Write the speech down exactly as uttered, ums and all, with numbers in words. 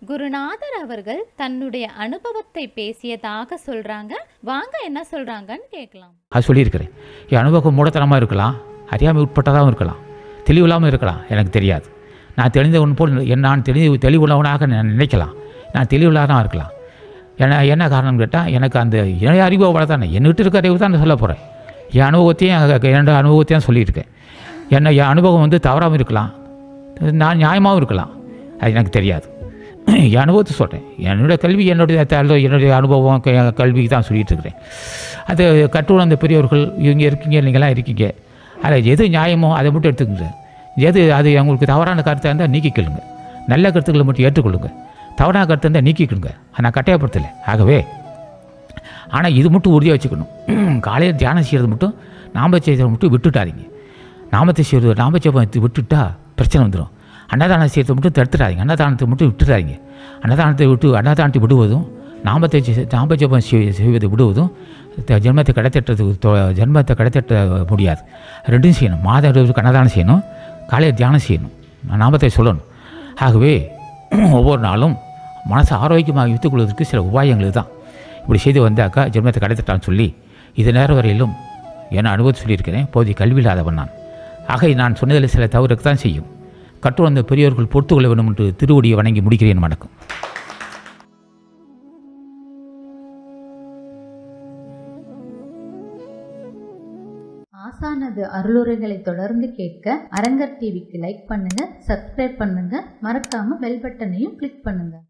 குருநாதர் அவர்கள் தன்னுடைய அனுபவத்தை பேசியதாக சொல்றாங்க. வாங்க என்ன சொல்றாங்கன்னு கேட்கலாம். அது சொல்லியிருக்கிறேன். என் அனுபவம் மூடத்தனமாக இருக்கலாம், அறியாமை உட்பட்டதாகவும் இருக்கலாம், தெளிவில்லாமல் இருக்கலாம், எனக்கு தெரியாது. நான் தெரிந்தவன் போல் நான் தெளிவு தெளிவுள்ளவனாக நான் நினைக்கலாம், நான் தெளிவுள்ளதாக இருக்கலாம். என்ன என்ன காரணம் கேட்டால், எனக்கு அந்த என்னுடைய அறிவு அவ்வளோ தானே, என்கிட்ட இருக்க அறிவு தான் நான் சொல்ல போகிறேன். என் அனுபவத்தையும் என்னோட அனுபவத்தையும் சொல்லியிருக்கேன். என்ன என் அனுபவம் வந்து தவறாமல் இருக்கலாம், நான் நியாயமாகவும் இருக்கலாம், அது எனக்கு தெரியாது. என் அனுபவத்தை சொல்கிறேன். என்னுடைய கல்வி என்னுடைய என்னுடைய அனுபவம் கல்விக்கு தான் சொல்லிகிட்டு இருக்கிறேன். அது கற்றுணர்ந்த பெரியவர்கள் இவங்க இருக்கீங்க, நீங்களாம் இருக்கீங்க, அதில் எது நியாயமோ அதை மட்டும் எடுத்துக்கங்க. எது அது உங்களுக்கு தவறான கருத்தாக இருந்தால் நீக்கிக்கொள்ளுங்க, நல்ல கருத்துக்களை மட்டும் ஏற்றுக்கொள்ளுங்க. தவறான கருத்து இருந்தால் நீக்கிக்கொள்ளுங்க, நான் கட்டாயப்படுத்தலை. ஆகவே ஆனால் இது மட்டும் உறுதியாக வச்சுக்கணும். காலையில் தியானம் செய்கிறது மட்டும் நாம செய்கிறத மட்டும் விட்டுட்டாதீங்க. நாமத்தை செய்கிறது நாமத்தை விட்டுட்டா பிரச்சனை வந்துடும். அன்னதானம் செய்கிறத மட்டும் தடுத்துடாதீங்க, அன்னதானத்தை மட்டும் விட்டுறாதீங்க. அன்னதானத்தை விட்டு அன்னதானத்தை விடுவதும் நாமத்தை நாமஜபம் செய்வதை விடுவதும் ஜென்மத்தை கடைத்தட்டுறது ஜென்மத்தை கடைத்தட்ட முடியாது. ரெண்டும் செய்யணும். மாத அளவுக்கு அன்னதானம் செய்யணும், காலையில் தியானம் செய்யணும், நாமத்தை சொல்லணும். ஆகவே ஒவ்வொரு நாளும் மனசை ஆரோக்கியமாக வைத்துக் கொள்வதற்கு சில உபாயங்கள் தான். இப்படி செய்து வந்தாக்கா ஜென்மத்தை கடைத்தட்டான்னு சொல்லி இது நேரம் வரையிலும் என்ன அனுபவத்தை சொல்லியிருக்கிறேன். போதிய கல்வி இல்லாதவன் நான். ஆக நான் சொன்னதில் சில தவறுக்கு தான் செய்யும். கற்று வந்த பெரியோர்கள் பொறுத்து கொள்ள வேண்டும் என்று திருவடியை வணங்கி முடிக்கிறேன். வணக்கம். ஆசானது அருளுரைகளை தொடர்ந்து கேட்க அரங்கர் டிவிக்கு லைக் பண்ணுங்க, சப்ஸ்கிரைப் பண்ணுங்க, மறக்காம பெல் பட்டனையும் கிளிக் பண்ணுங்க.